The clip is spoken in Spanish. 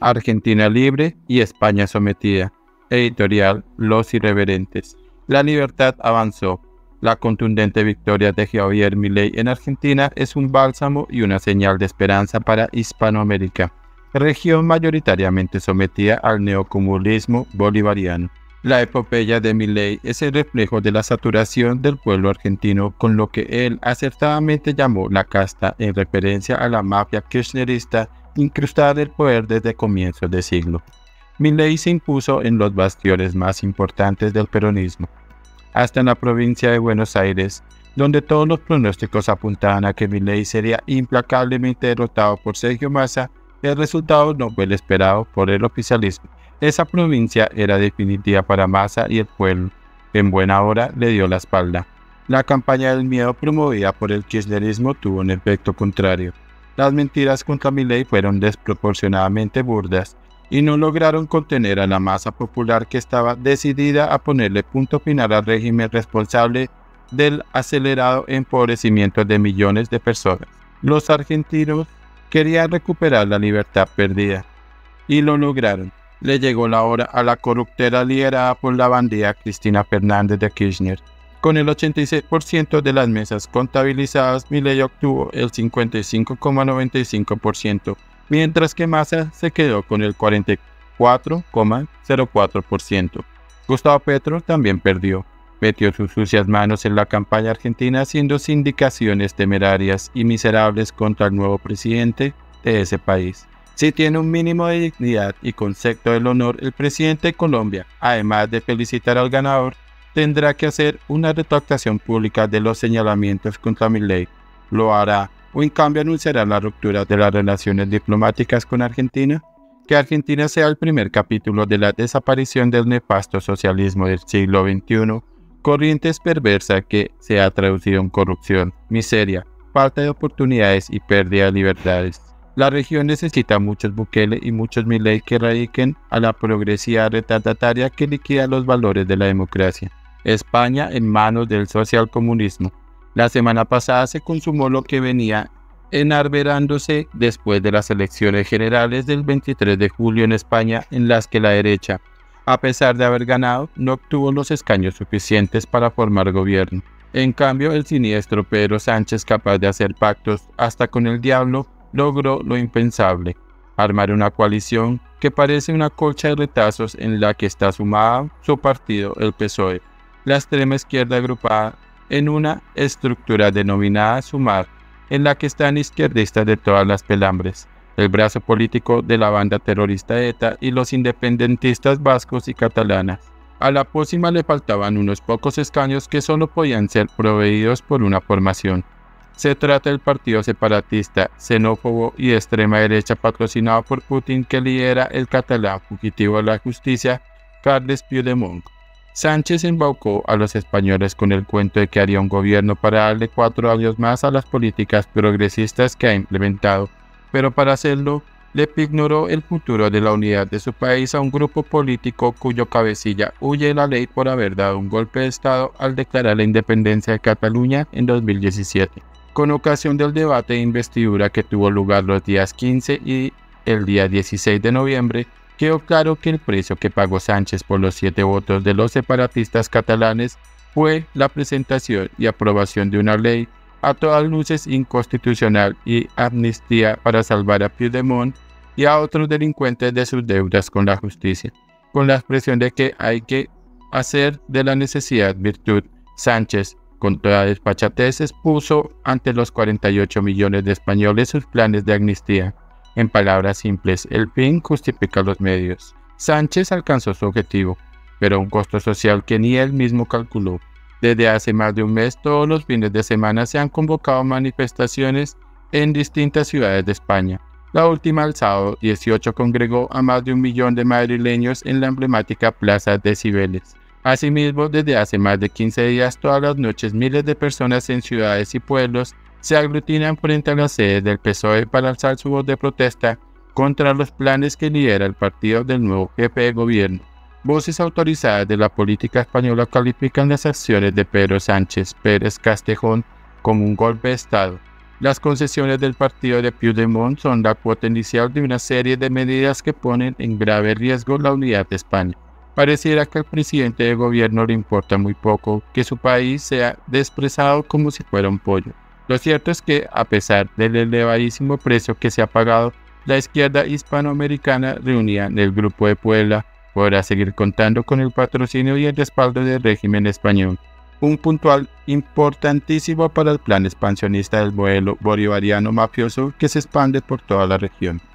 Argentina libre y España sometida. Editorial Los Irreverentes. La libertad avanzó. La contundente victoria de Javier Milei en Argentina es un bálsamo y una señal de esperanza para Hispanoamérica, región mayoritariamente sometida al neocomunismo bolivariano. La epopeya de Milei es el reflejo de la saturación del pueblo argentino con lo que él acertadamente llamó la casta, en referencia a la mafia kirchnerista incrustada en el poder desde comienzos de siglo. Milei se impuso en los bastiones más importantes del peronismo, hasta en la provincia de Buenos Aires, donde todos los pronósticos apuntaban a que Milei sería implacablemente derrotado por Sergio Massa. El resultado no fue el esperado por el oficialismo. Esa provincia era definitiva para Massa y el pueblo, que en buena hora le dio la espalda. La campaña del miedo promovida por el kirchnerismo tuvo un efecto contrario. Las mentiras contra Milei fueron desproporcionadamente burdas y no lograron contener a la masa popular que estaba decidida a ponerle punto final al régimen responsable del acelerado empobrecimiento de millones de personas. Los argentinos querían recuperar la libertad perdida y lo lograron. Le llegó la hora a la corruptela liderada por la bandida Cristina Fernández de Kirchner. Con el 86% de las mesas contabilizadas, Milei obtuvo el 55,95%, mientras que Massa se quedó con el 44,04%. Gustavo Petro también perdió. Metió sus sucias manos en la campaña argentina haciendo sindicaciones temerarias y miserables contra el nuevo presidente de ese país. Si tiene un mínimo de dignidad y concepto del honor, el presidente de Colombia, además de felicitar al ganador, tendrá que hacer una retractación pública de los señalamientos contra Milei. ¿Lo hará o en cambio anunciará la ruptura de las relaciones diplomáticas con Argentina? Que Argentina sea el primer capítulo de la desaparición del nefasto socialismo del siglo XXI, corrientes perversa que se ha traducido en corrupción, miseria, falta de oportunidades y pérdida de libertades. La región necesita muchos Bukele y muchos Milei que radiquen a la progresiva retardataria que liquida los valores de la democracia. España en manos del socialcomunismo. La semana pasada se consumó lo que venía enarborándose después de las elecciones generales del 23 de julio en España, en las que la derecha, a pesar de haber ganado, no obtuvo los escaños suficientes para formar gobierno. En cambio, el siniestro Pedro Sánchez, capaz de hacer pactos hasta con el diablo, logró lo impensable: armar una coalición que parece una colcha de retazos en la que está sumada su partido, el PSOE, la extrema izquierda agrupada en una estructura denominada Sumar, en la que están izquierdistas de todas las pelambres, el brazo político de la banda terrorista ETA y los independentistas vascos y catalanas. A la pócima le faltaban unos pocos escaños que solo podían ser proveídos por una formación. Se trata del partido separatista, xenófobo y de extrema derecha patrocinado por Putin, que lidera el catalán fugitivo de la justicia, Carles Puigdemont. Sánchez embaucó a los españoles con el cuento de que haría un gobierno para darle 4 años más a las políticas progresistas que ha implementado, pero para hacerlo le ignoró el futuro de la unidad de su país a un grupo político cuyo cabecilla huye de la ley por haber dado un golpe de Estado al declarar la independencia de Cataluña en 2017. Con ocasión del debate de investidura que tuvo lugar los días 15 y el día 16 de noviembre, quedó claro que el precio que pagó Sánchez por los 7 votos de los separatistas catalanes fue la presentación y aprobación de una ley a todas luces inconstitucional y amnistía para salvar a Puigdemont y a otros delincuentes de sus deudas con la justicia. Con la expresión de que hay que hacer de la necesidad virtud, Sánchez, con toda desfachatez, expuso ante los 48 millones de españoles sus planes de amnistía. En palabras simples, el fin justifica los medios. Sánchez alcanzó su objetivo, pero a un costo social que ni él mismo calculó. Desde hace más de un mes, todos los fines de semana se han convocado manifestaciones en distintas ciudades de España. La última, el sábado 18, congregó a más de 1 millón de madrileños en la emblemática Plaza de Cibeles. Asimismo, desde hace más de 15 días, todas las noches, miles de personas en ciudades y pueblos se aglutinan frente a las sedes del PSOE para alzar su voz de protesta contra los planes que lidera el partido del nuevo jefe de gobierno. Voces autorizadas de la política española califican las acciones de Pedro Sánchez Pérez Castejón como un golpe de Estado. Las concesiones del partido de Puigdemont son la cuota inicial de una serie de medidas que ponen en grave riesgo la unidad de España. Pareciera que al presidente de gobierno le importa muy poco que su país sea desprezado como si fuera un pollo. Lo cierto es que, a pesar del elevadísimo precio que se ha pagado, la izquierda hispanoamericana reunida en el Grupo de Puebla podrá seguir contando con el patrocinio y el respaldo del régimen español, un puntual importantísimo para el plan expansionista del modelo bolivariano mafioso que se expande por toda la región.